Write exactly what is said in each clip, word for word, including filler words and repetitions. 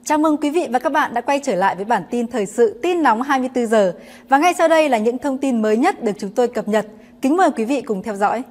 Chào mừng quý vị và các bạn đã quay trở lại với bản tin thời sự tin nóng hai mươi tư giờ. Và ngay sau đây là những thông tin mới nhất được chúng tôi cập nhật. Kính mời quý vị cùng theo dõi.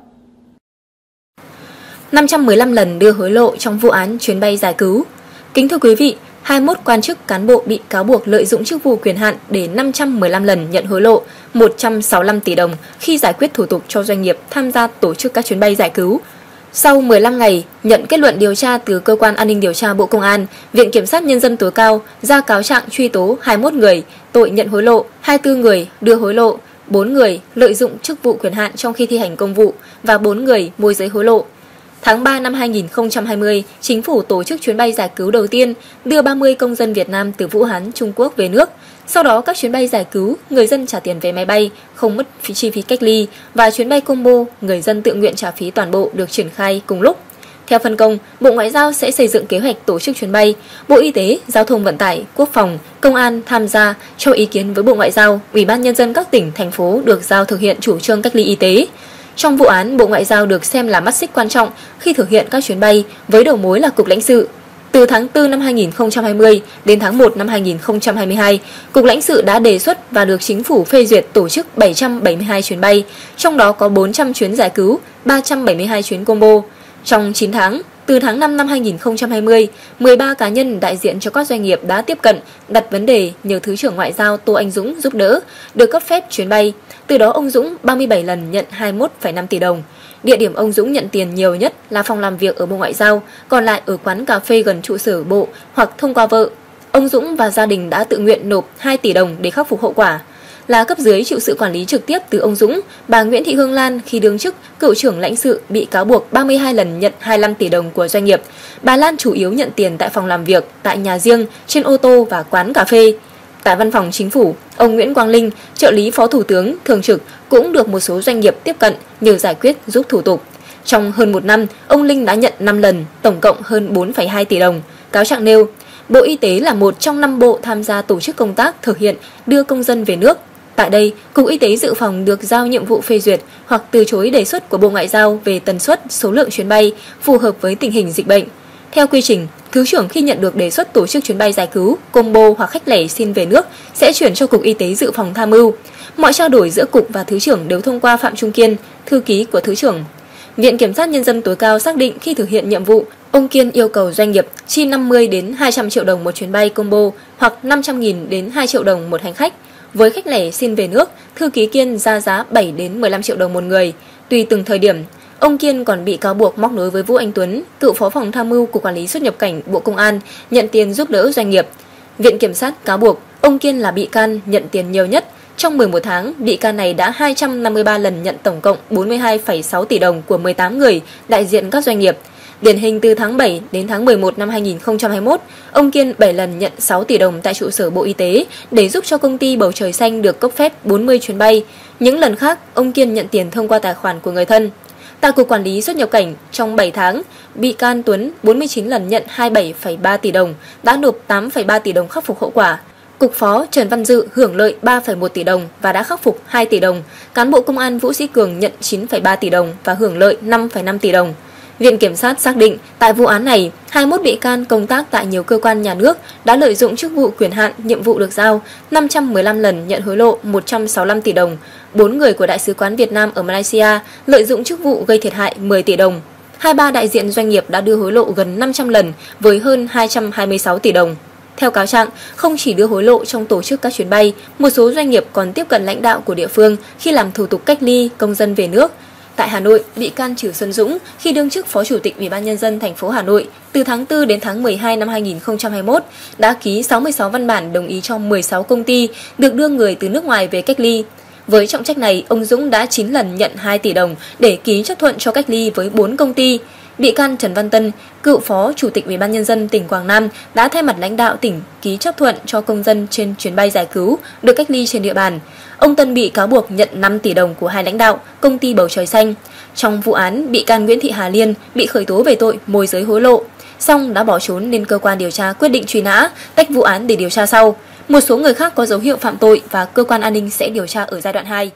năm trăm mười lăm lần đưa hối lộ trong vụ án chuyến bay giải cứu. Kính thưa quý vị, hai mươi mốt quan chức cán bộ bị cáo buộc lợi dụng chức vụ quyền hạn để năm trăm mười lăm lần nhận hối lộ một trăm sáu mươi lăm tỷ đồng khi giải quyết thủ tục cho doanh nghiệp tham gia tổ chức các chuyến bay giải cứu. Sau mười lăm ngày nhận kết luận điều tra từ Cơ quan An ninh Điều tra Bộ Công an, Viện Kiểm sát Nhân dân tối cao ra cáo trạng truy tố hai mươi mốt người tội nhận hối lộ, hai mươi tư người đưa hối lộ, bốn người lợi dụng chức vụ quyền hạn trong khi thi hành công vụ và bốn người môi giới hối lộ. Tháng ba năm hai nghìn không trăm hai mươi, Chính phủ tổ chức chuyến bay giải cứu đầu tiên đưa ba mươi công dân Việt Nam từ Vũ Hán, Trung Quốc về nước. Sau đó các chuyến bay giải cứu, người dân trả tiền vé máy bay, không mất phí chi phí cách ly và chuyến bay combo, người dân tự nguyện trả phí toàn bộ được triển khai cùng lúc. Theo phân công, Bộ Ngoại giao sẽ xây dựng kế hoạch tổ chức chuyến bay, Bộ Y tế, Giao thông Vận tải, Quốc phòng, Công an tham gia cho ý kiến với Bộ Ngoại giao, Ủy ban Nhân dân các tỉnh, thành phố được giao thực hiện chủ trương cách ly y tế. Trong vụ án, Bộ Ngoại giao được xem là mắt xích quan trọng khi thực hiện các chuyến bay với đầu mối là Cục Lãnh sự. Từ tháng tư năm hai nghìn không trăm hai mươi đến tháng một năm hai nghìn không trăm hai mươi hai, Cục Lãnh sự đã đề xuất và được Chính phủ phê duyệt tổ chức bảy trăm bảy mươi hai chuyến bay, trong đó có bốn trăm chuyến giải cứu, ba trăm bảy mươi hai chuyến combo. Trong chín tháng, từ tháng năm năm hai nghìn không trăm hai mươi, mười ba cá nhân đại diện cho các doanh nghiệp đã tiếp cận, đặt vấn đề nhờ Thứ trưởng Ngoại giao Tô Anh Dũng giúp đỡ, được cấp phép chuyến bay. Từ đó ông Dũng ba mươi bảy lần nhận hai mươi mốt phẩy năm tỷ đồng. Địa điểm ông Dũng nhận tiền nhiều nhất là phòng làm việc ở Bộ Ngoại giao, còn lại ở quán cà phê gần trụ sở Bộ hoặc thông qua vợ. Ông Dũng và gia đình đã tự nguyện nộp hai tỷ đồng để khắc phục hậu quả. Là cấp dưới chịu sự quản lý trực tiếp từ ông Dũng, bà Nguyễn Thị Hương Lan khi đương chức cựu trưởng lãnh sự bị cáo buộc ba mươi hai lần nhận hai mươi lăm tỷ đồng của doanh nghiệp. Bà Lan chủ yếu nhận tiền tại phòng làm việc, tại nhà riêng, trên ô tô và quán cà phê. Tại Văn phòng Chính phủ, ông Nguyễn Quang Linh, trợ lý Phó Thủ tướng thường trực cũng được một số doanh nghiệp tiếp cận nhờ giải quyết giúp thủ tục. Trong hơn một năm, ông Linh đã nhận năm lần, tổng cộng hơn bốn phẩy hai tỷ đồng. Cáo trạng nêu, Bộ Y tế là một trong năm bộ tham gia tổ chức công tác thực hiện đưa công dân về nước. Tại đây, Cục Y tế Dự phòng được giao nhiệm vụ phê duyệt hoặc từ chối đề xuất của Bộ Ngoại giao về tần suất, số lượng chuyến bay phù hợp với tình hình dịch bệnh. Theo quy trình, Thứ trưởng khi nhận được đề xuất tổ chức chuyến bay giải cứu, combo hoặc khách lẻ xin về nước sẽ chuyển cho Cục Y tế Dự phòng tham mưu. Mọi trao đổi giữa Cục và Thứ trưởng đều thông qua Phạm Trung Kiên, thư ký của Thứ trưởng. Viện Kiểm sát Nhân dân tối cao xác định khi thực hiện nhiệm vụ, ông Kiên yêu cầu doanh nghiệp chi năm mươi đến hai trăm triệu đồng một chuyến bay combo hoặc năm trăm nghìn đến hai triệu đồng một hành khách. Với khách lẻ xin về nước, thư ký Kiên ra giá bảy đến mười lăm triệu đồng một người, tùy từng thời điểm. Ông Kiên còn bị cáo buộc móc nối với Vũ Anh Tuấn, cựu phó phòng tham mưu Cục Quản lý xuất nhập cảnh Bộ Công an, nhận tiền giúp đỡ doanh nghiệp. Viện Kiểm sát cáo buộc ông Kiên là bị can nhận tiền nhiều nhất. Trong mười một tháng, bị can này đã hai trăm năm mươi ba lần nhận tổng cộng bốn mươi hai phẩy sáu tỷ đồng của mười tám người đại diện các doanh nghiệp. Điển hình từ tháng bảy đến tháng mười một năm hai nghìn không trăm hai mươi mốt, ông Kiên bảy lần nhận sáu tỷ đồng tại trụ sở Bộ Y tế để giúp cho công ty Bầu Trời Xanh được cấp phép bốn mươi chuyến bay. Những lần khác, ông Kiên nhận tiền thông qua tài khoản của người thân. Tại Cục Quản lý xuất nhập cảnh, trong bảy tháng, bị can Tuấn bốn mươi chín lần nhận hai mươi bảy phẩy ba tỷ đồng, đã nộp tám phẩy ba tỷ đồng khắc phục hậu quả. Cục Phó Trần Văn Dự hưởng lợi ba phẩy một tỷ đồng và đã khắc phục hai tỷ đồng. Cán bộ Công an Vũ Sĩ Cường nhận chín phẩy ba tỷ đồng và hưởng lợi năm phẩy năm tỷ đồng. Viện Kiểm sát xác định, tại vụ án này, hai mươi mốt bị can công tác tại nhiều cơ quan nhà nước đã lợi dụng chức vụ quyền hạn, nhiệm vụ được giao, năm trăm mười lăm lần nhận hối lộ một trăm sáu mươi lăm tỷ đồng. bốn người của Đại sứ quán Việt Nam ở Malaysia lợi dụng chức vụ gây thiệt hại mười tỷ đồng. hai mươi ba đại diện doanh nghiệp đã đưa hối lộ gần năm trăm lần với hơn hai trăm hai mươi sáu tỷ đồng. Theo cáo trạng, không chỉ đưa hối lộ trong tổ chức các chuyến bay, một số doanh nghiệp còn tiếp cận lãnh đạo của địa phương khi làm thủ tục cách ly công dân về nước. Tại Hà Nội, bị can Trử Xuân Dũng khi đương chức Phó Chủ tịch Ủy ban Nhân dân thành phố Hà Nội từ tháng tư đến tháng mười hai năm hai nghìn không trăm hai mươi mốt đã ký sáu mươi sáu văn bản đồng ý cho mười sáu công ty được đưa người từ nước ngoài về cách ly. Với trọng trách này, ông Dũng đã chín lần nhận hai tỷ đồng để ký chấp thuận cho cách ly với bốn công ty. Bị can Trần Văn Tân, cựu Phó Chủ tịch Ủy ban Nhân dân tỉnh Quảng Nam đã thay mặt lãnh đạo tỉnh ký chấp thuận cho công dân trên chuyến bay giải cứu được cách ly trên địa bàn. Ông Tân bị cáo buộc nhận năm tỷ đồng của hai lãnh đạo công ty Bầu Trời Xanh. Trong vụ án, bị can Nguyễn Thị Hà Liên bị khởi tố về tội môi giới hối lộ, song đã bỏ trốn nên cơ quan điều tra quyết định truy nã, tách vụ án để điều tra sau. Một số người khác có dấu hiệu phạm tội và cơ quan an ninh sẽ điều tra ở giai đoạn hai.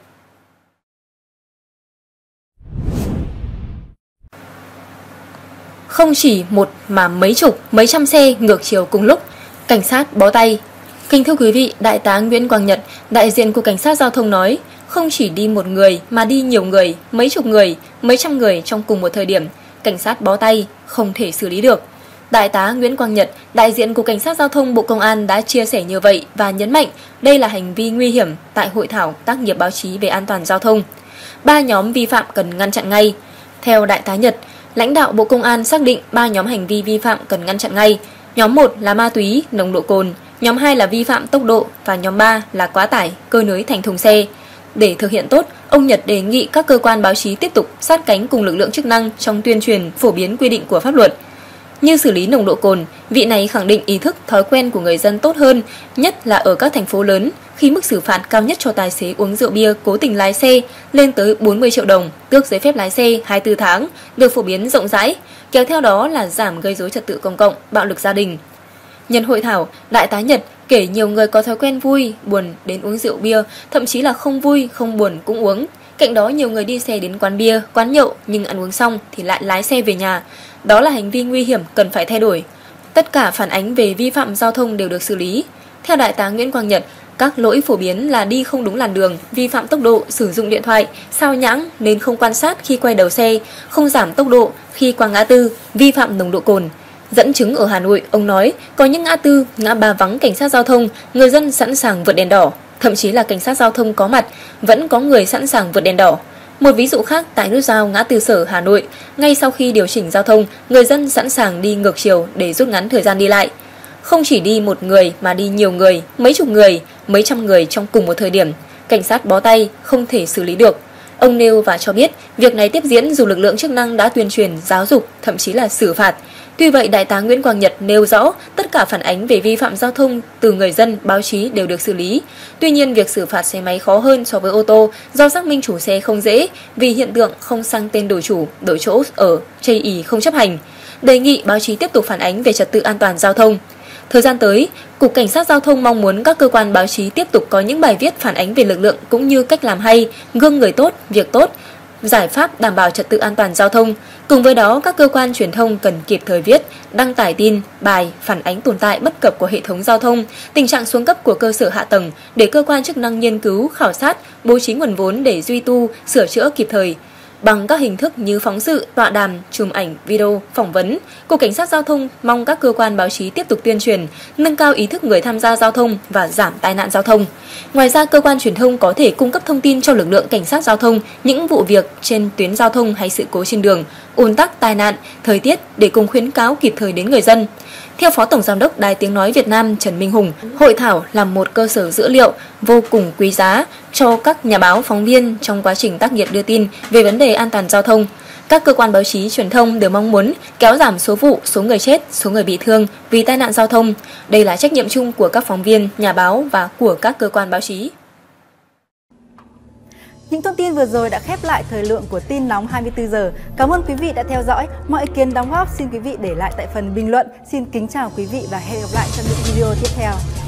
Không chỉ một mà mấy chục, mấy trăm xe ngược chiều cùng lúc. Cảnh sát bó tay. Kính thưa quý vị, Đại tá Nguyễn Quang Nhật, đại diện của Cảnh sát Giao thông nói, không chỉ đi một người mà đi nhiều người, mấy chục người, mấy trăm người trong cùng một thời điểm, cảnh sát bó tay không thể xử lý được. Đại tá Nguyễn Quang Nhật, đại diện của Cảnh sát Giao thông Bộ Công an đã chia sẻ như vậy và nhấn mạnh đây là hành vi nguy hiểm tại hội thảo tác nghiệp báo chí về an toàn giao thông. Ba nhóm vi phạm cần ngăn chặn ngay. Theo đại tá Nhật, lãnh đạo Bộ Công an xác định ba nhóm hành vi vi phạm cần ngăn chặn ngay. Nhóm một là ma túy, nồng độ cồn, nhóm hai là vi phạm tốc độ và nhóm ba là quá tải, cơi nới thành thùng xe. Để thực hiện tốt, ông Nhật đề nghị các cơ quan báo chí tiếp tục sát cánh cùng lực lượng chức năng trong tuyên truyền phổ biến quy định của pháp luật. Như xử lý nồng độ cồn, vị này khẳng định ý thức thói quen của người dân tốt hơn, nhất là ở các thành phố lớn, khi mức xử phạt cao nhất cho tài xế uống rượu bia cố tình lái xe lên tới bốn mươi triệu đồng, tước giấy phép lái xe hai mươi tư tháng, được phổ biến rộng rãi, kéo theo đó là giảm gây rối trật tự công cộng, bạo lực gia đình. Nhân hội thảo, đại tá Nhật kể nhiều người có thói quen vui, buồn đến uống rượu bia, thậm chí là không vui, không buồn cũng uống. Cạnh đó nhiều người đi xe đến quán bia, quán nhậu nhưng ăn uống xong thì lại lái xe về nhà. Đó là hành vi nguy hiểm cần phải thay đổi. Tất cả phản ánh về vi phạm giao thông đều được xử lý. Theo đại tá Nguyễn Quang Nhật, các lỗi phổ biến là đi không đúng làn đường, vi phạm tốc độ, sử dụng điện thoại, sao nhãng nên không quan sát khi quay đầu xe, không giảm tốc độ khi qua ngã tư, vi phạm nồng độ cồn. Dẫn chứng ở Hà Nội, ông nói có những ngã tư, ngã ba vắng cảnh sát giao thông, người dân sẵn sàng vượt đèn đỏ, thậm chí là cảnh sát giao thông có mặt, vẫn có người sẵn sàng vượt đèn đỏ. Một ví dụ khác tại nút giao ngã tư Sở Hà Nội, ngay sau khi điều chỉnh giao thông, người dân sẵn sàng đi ngược chiều để rút ngắn thời gian đi lại. Không chỉ đi một người mà đi nhiều người, mấy chục người, mấy trăm người trong cùng một thời điểm, cảnh sát bó tay không thể xử lý được. Ông nêu và cho biết, việc này tiếp diễn dù lực lượng chức năng đã tuyên truyền, giáo dục, thậm chí là xử phạt. Tuy vậy, đại tá Nguyễn Quang Nhật nêu rõ tất cả phản ánh về vi phạm giao thông từ người dân, báo chí đều được xử lý. Tuy nhiên, việc xử phạt xe máy khó hơn so với ô tô do xác minh chủ xe không dễ vì hiện tượng không sang tên đổi chủ, đổi chỗ ở, chây ỳ không chấp hành. Đề nghị báo chí tiếp tục phản ánh về trật tự an toàn giao thông. Thời gian tới, Cục Cảnh sát Giao thông mong muốn các cơ quan báo chí tiếp tục có những bài viết phản ánh về lực lượng cũng như cách làm hay, gương người tốt, việc tốt, giải pháp đảm bảo trật tự an toàn giao thông. Cùng với đó, các cơ quan truyền thông cần kịp thời viết, đăng tải tin, bài phản ánh tồn tại bất cập của hệ thống giao thông, tình trạng xuống cấp của cơ sở hạ tầng để cơ quan chức năng nghiên cứu, khảo sát, bố trí nguồn vốn để duy tu, sửa chữa kịp thời. Bằng các hình thức như phóng sự, tọa đàm, chùm ảnh, video, phỏng vấn, Cục Cảnh sát Giao thông mong các cơ quan báo chí tiếp tục tuyên truyền, nâng cao ý thức người tham gia giao thông và giảm tai nạn giao thông. Ngoài ra, cơ quan truyền thông có thể cung cấp thông tin cho lực lượng cảnh sát giao thông những vụ việc trên tuyến giao thông hay sự cố trên đường, ùn tắc, tai nạn, thời tiết để cùng khuyến cáo kịp thời đến người dân. Theo Phó Tổng Giám đốc Đài Tiếng Nói Việt Nam Trần Minh Hùng, hội thảo là một cơ sở dữ liệu vô cùng quý giá cho các nhà báo, phóng viên trong quá trình tác nghiệp đưa tin về vấn đề an toàn giao thông. Các cơ quan báo chí truyền thông đều mong muốn kéo giảm số vụ, số người chết, số người bị thương vì tai nạn giao thông. Đây là trách nhiệm chung của các phóng viên, nhà báo và của các cơ quan báo chí. Những thông tin vừa rồi đã khép lại thời lượng của tin nóng hai mươi tư giờ. Cảm ơn quý vị đã theo dõi. Mọi ý kiến đóng góp xin quý vị để lại tại phần bình luận. Xin kính chào quý vị và hẹn gặp lại trong những video tiếp theo.